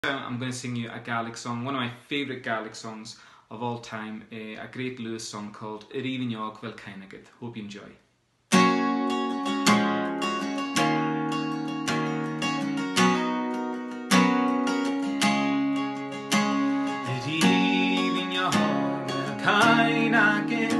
I'm going to sing you a Gaelic song, one of my favourite Gaelic songs of all time, a great Lewis song called Ribhinn Vel Kainagad. Hope you enjoy. Ribhinn Vel Kainagad,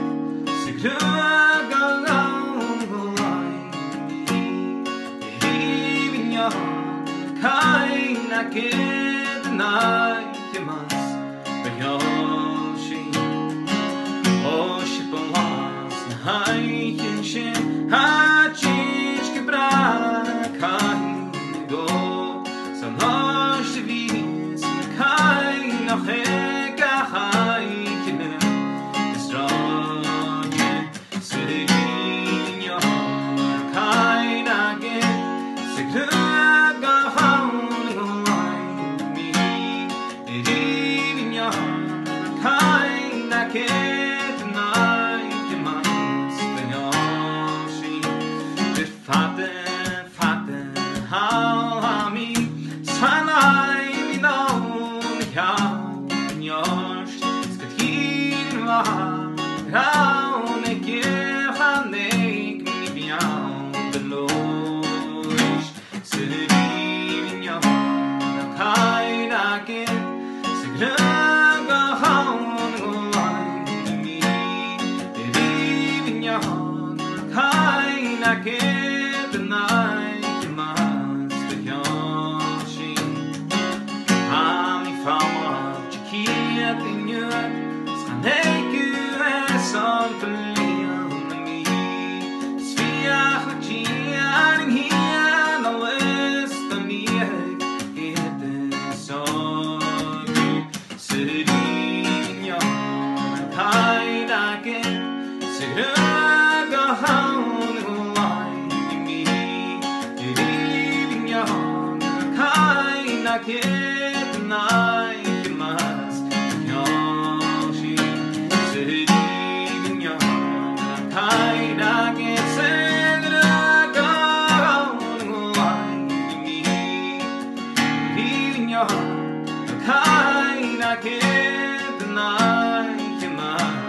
Kainagad na yamas bayoshi o shipawas na hayin shin hachich kebra kainigo sanosh vis kaina heka hayin isroge Ribhinn Vel Kainagad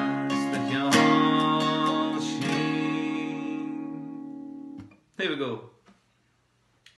Here we go.